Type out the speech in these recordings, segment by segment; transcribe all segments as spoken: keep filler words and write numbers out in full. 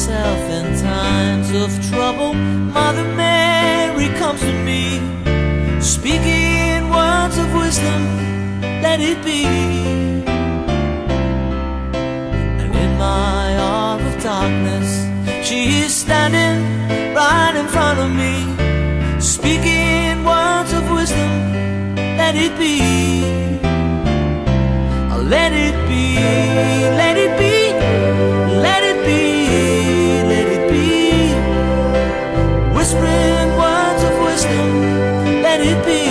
myself in times of trouble, Mother Mary comes to me, speaking words of wisdom, let it be. And in my hour of darkness, she is standing right in front of me, speaking words of wisdom, let it be. Let it be, let it be, let it be, let it be. Whispering words of wisdom, let it be.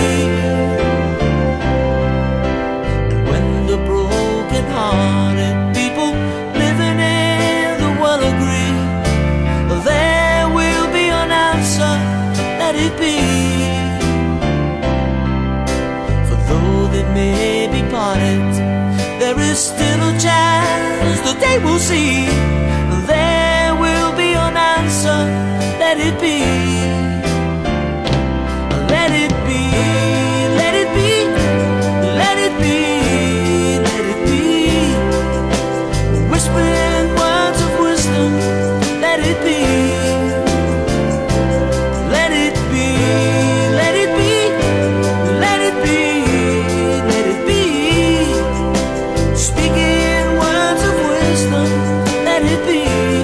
And when the broken-hearted people living in the world agree, there will be an answer, let it be. For though they may be parted, there is still a chance that they will see. There will be an answer, let it be. Let it be, let it be, let it be, let it be. Whispering words of wisdom, let it be. Let it be, let it be, let it be, let it be. Speaking words of wisdom, let it be.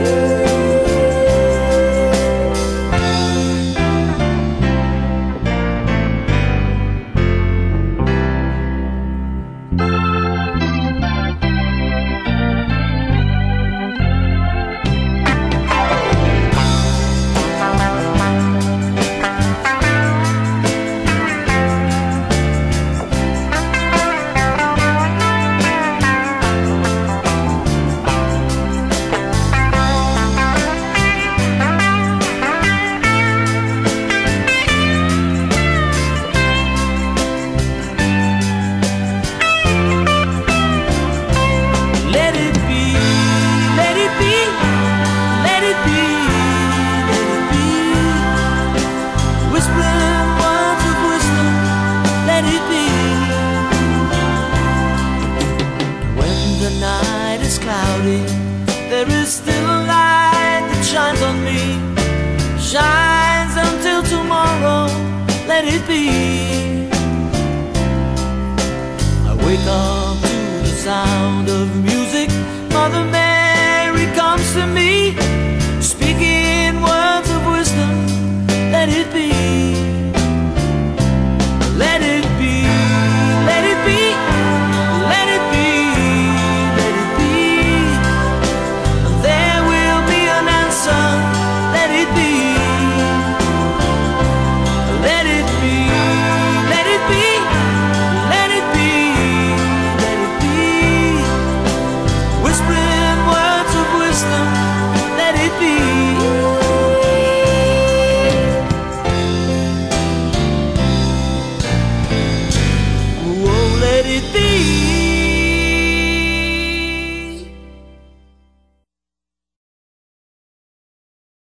There is still a light that shines on me, shines until tomorrow, let it be. I wake up to the sound of music.